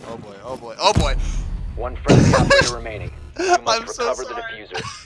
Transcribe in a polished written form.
Oh boy, oh boy, oh boy! One friendly operator remaining. You must I'm so recover the sorry. diffuser.